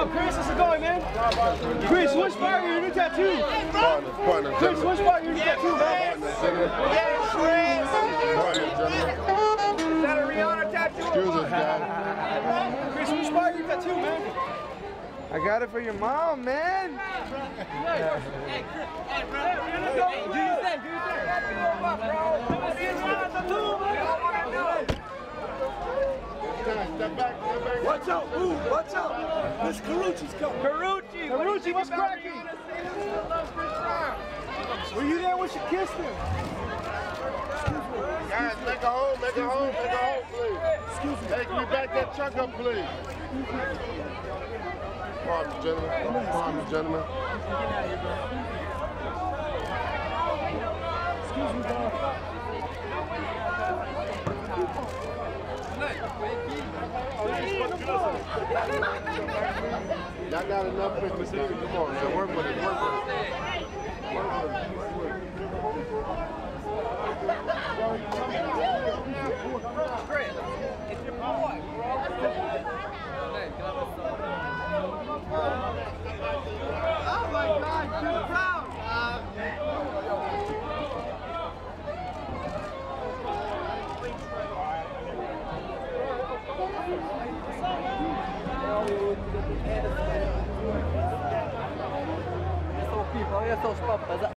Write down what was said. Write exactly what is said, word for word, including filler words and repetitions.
up, Chris? How's it going, man? Chris, what inspired your new tattoo? Partner, partner, Chris, what inspired your new tattoo, man? Yeah, Chris! Partner, gentlemen. Is that a Rihanna tattoo? Excuse us, guys. Chris, what inspired your tattoo, man? I got it for your mom, man. Hey, Chris. Hey, bro. Hey, do your thing, do your thing. Step back, step back. Watch out, ooh, watch out. Miss Karrueche's coming. Karrueche, Karrueche, what's cracking? Were you there when she kissed him? Guys, make a hole, make a hole, make a hole, please. Excuse me. Hey, can you back that truck up, please? Pardon, gentlemen. Pardon, gentlemen. Excuse me, bro. Y'all got enough with me. Come on, man. Work with it. Work with it. Chris, it's your boy, bro. Oh my God, too proud. Olha só os papas.